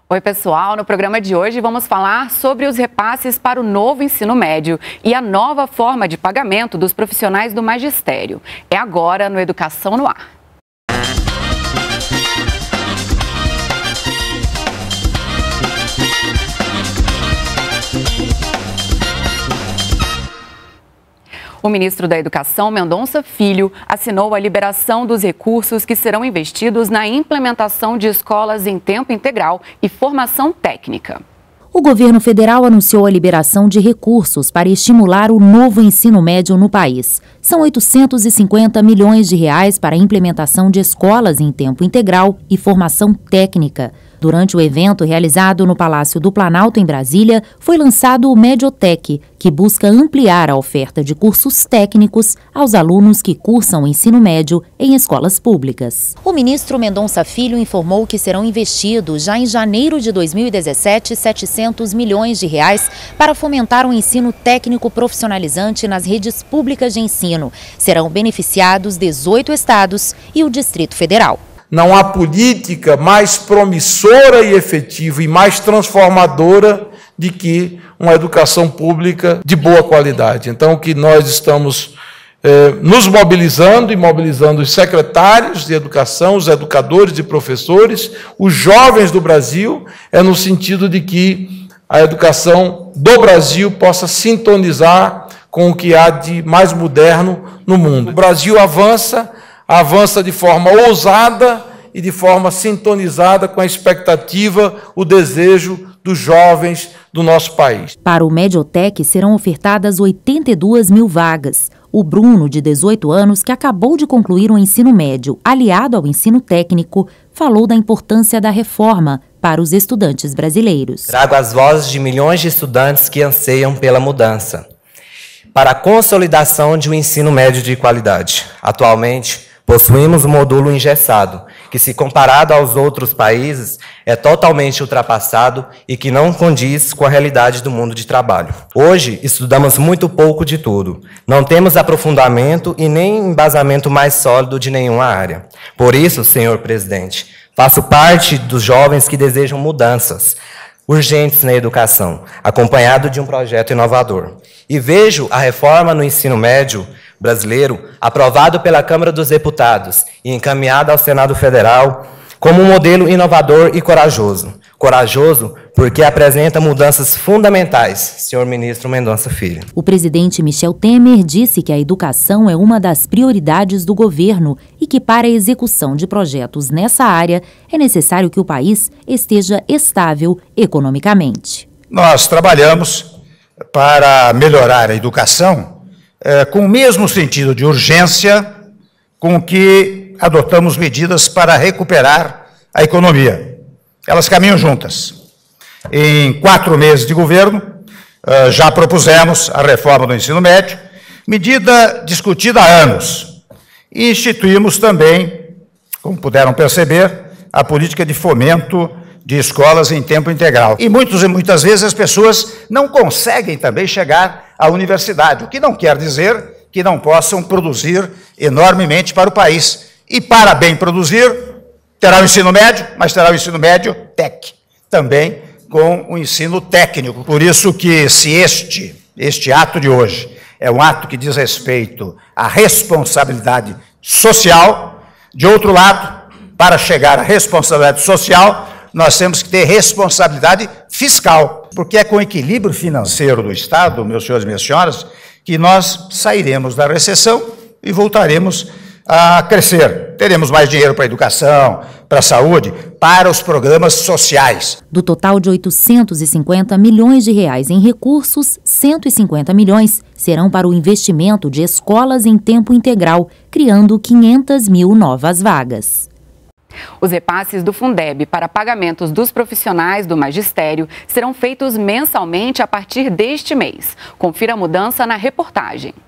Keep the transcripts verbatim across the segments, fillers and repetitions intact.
Oi, pessoal. No programa de hoje vamos falar sobre os repasses para o novo ensino médio e a nova forma de pagamento dos profissionais do magistério. É agora no Educação no Ar. O ministro da Educação, Mendonça Filho, assinou a liberação dos recursos que serão investidos na implementação de escolas em tempo integral e formação técnica. O governo federal anunciou a liberação de recursos para estimular o novo ensino médio no país. São oitocentos e cinquenta milhões de reais para a implementação de escolas em tempo integral e formação técnica. Durante o evento realizado no Palácio do Planalto, em Brasília, foi lançado o Mediotec, que busca ampliar a oferta de cursos técnicos aos alunos que cursam o ensino médio em escolas públicas. O ministro Mendonça Filho informou que serão investidos, já em janeiro de dois mil e dezessete, setecentos milhões de reais para fomentar o ensino técnico profissionalizante nas redes públicas de ensino. Serão beneficiados dezoito estados e o Distrito Federal. Não há política mais promissora e efetiva e mais transformadora de que uma educação pública de boa qualidade. Então, o que nós estamos eh, nos mobilizando e mobilizando os secretários de educação, os educadores e professores, os jovens do Brasil, é no sentido de que a educação do Brasil possa sintonizar com o que há de mais moderno no mundo. O Brasil avança, avança de forma ousada e de forma sintonizada com a expectativa, o desejo dos jovens do nosso país. Para o Mediotec serão ofertadas oitenta e duas mil vagas. O Bruno, de dezoito anos, que acabou de concluir o ensino médio, aliado ao ensino técnico, falou da importância da reforma para os estudantes brasileiros. Trago as vozes de milhões de estudantes que anseiam pela mudança, para a consolidação de um ensino médio de qualidade. Atualmente, possuímos um modelo engessado, que, se comparado aos outros países, é totalmente ultrapassado e que não condiz com a realidade do mundo de trabalho. Hoje, estudamos muito pouco de tudo. Não temos aprofundamento e nem embasamento mais sólido de nenhuma área. Por isso, senhor presidente, faço parte dos jovens que desejam mudanças urgentes na educação, acompanhado de um projeto inovador. E vejo a reforma no ensino médio brasileiro, aprovado pela Câmara dos Deputados e encaminhado ao Senado Federal, como um modelo inovador e corajoso. Corajoso porque apresenta mudanças fundamentais, senhor ministro Mendonça Filho. O presidente Michel Temer disse que a educação é uma das prioridades do governo e que, para a execução de projetos nessa área, é necessário que o país esteja estável economicamente. Nós trabalhamos para melhorar a educação É, com o mesmo sentido de urgência com que adotamos medidas para recuperar a economia. Elas caminham juntas. Em quatro meses de governo, uh, já propusemos a reforma do ensino médio, medida discutida há anos. E instituímos também, como puderam perceber, a política de fomento de escolas em tempo integral. E muitos e muitas vezes as pessoas não conseguem também chegar à universidade, o que não quer dizer que não possam produzir enormemente para o país. E para bem produzir, terá o ensino médio, mas terá o ensino médio tec, também com o ensino técnico. Por isso que se este, este ato de hoje é um ato que diz respeito à responsabilidade social, de outro lado, para chegar à responsabilidade social, nós temos que ter responsabilidade fiscal, porque é com o equilíbrio financeiro do Estado, meus senhores e minhas senhoras, que nós sairemos da recessão e voltaremos a crescer. Teremos mais dinheiro para a educação, para a saúde, para os programas sociais. Do total de oitocentos e cinquenta milhões de reais em recursos, cento e cinquenta milhões serão para o investimento de escolas em tempo integral, criando quinhentas mil novas vagas. Os repasses do Fundeb para pagamentos dos profissionais do magistério serão feitos mensalmente a partir deste mês. Confira a mudança na reportagem.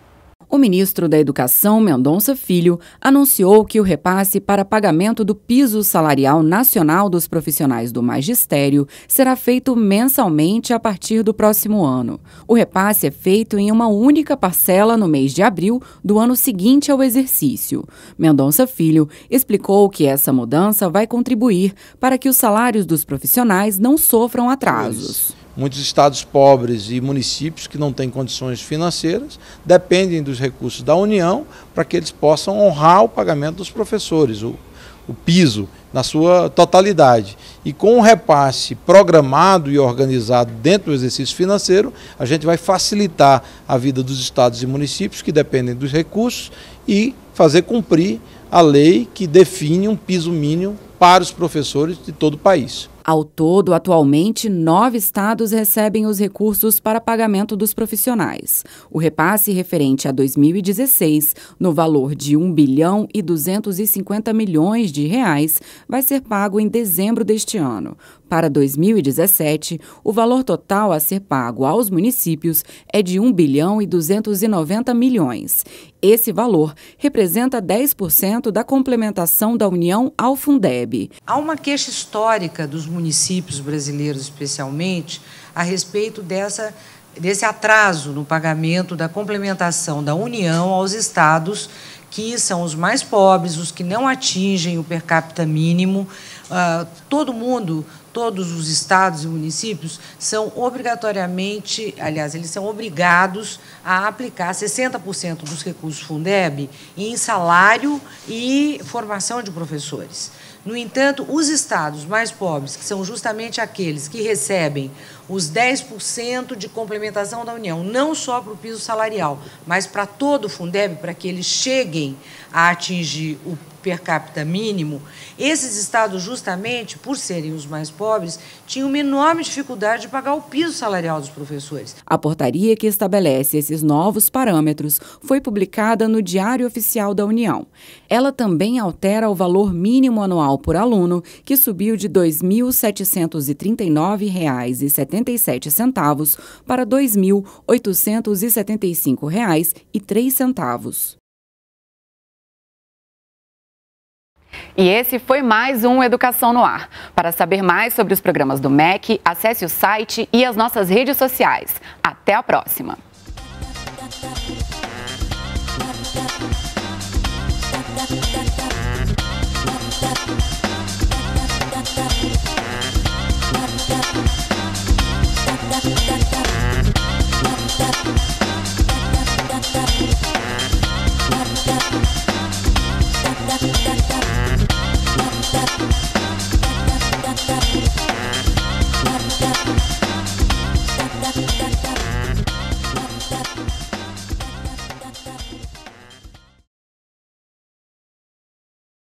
O ministro da Educação, Mendonça Filho, anunciou que o repasse para pagamento do piso salarial nacional dos profissionais do magistério será feito mensalmente a partir do próximo ano. O repasse é feito em uma única parcela no mês de abril do ano seguinte ao exercício. Mendonça Filho explicou que essa mudança vai contribuir para que os salários dos profissionais não sofram atrasos. Muitos estados pobres e municípios que não têm condições financeiras dependem dos recursos da União para que eles possam honrar o pagamento dos professores, o, o piso na sua totalidade. E com o repasse programado e organizado dentro do exercício financeiro, a gente vai facilitar a vida dos estados e municípios que dependem dos recursos e fazer cumprir a lei que define um piso mínimo para os professores de todo o país. Ao todo, atualmente, nove estados recebem os recursos para pagamento dos profissionais. O repasse referente a dois mil e dezesseis, no valor de um bilhão e duzentos e cinquenta milhões de reais, vai ser pago em dezembro deste ano. Para dois mil e dezessete, o valor total a ser pago aos municípios é de um bilhão e duzentos e noventa milhões. Esse valor representa dez por cento da complementação da União ao Fundeb. Há uma queixa histórica dos municípios brasileiros, especialmente, a respeito dessa, desse atraso no pagamento da complementação da União aos estados, que são os mais pobres, os que não atingem o per capita mínimo. Uh, todo mundo, todos os estados e municípios são obrigatoriamente, aliás, eles são obrigados a aplicar sessenta por cento dos recursos Fundeb em salário e formação de professores. No entanto, os estados mais pobres, que são justamente aqueles que recebem os dez por cento de complementação da União, não só para o piso salarial, mas para todo o Fundeb, para que eles cheguem a atingir o per capita mínimo, esses estados, justamente por serem os mais pobres, tinham uma enorme dificuldade de pagar o piso salarial dos professores. A portaria que estabelece esses novos parâmetros foi publicada no Diário Oficial da União. Ela também altera o valor mínimo anual por aluno, que subiu de dois mil setecentos e trinta e nove reais e setenta e sete centavos para dois mil oitocentos e setenta e cinco reais e três centavos. E esse foi mais um Educação no Ar. Para saber mais sobre os programas do M E C, acesse o site e as nossas redes sociais. Até a próxima!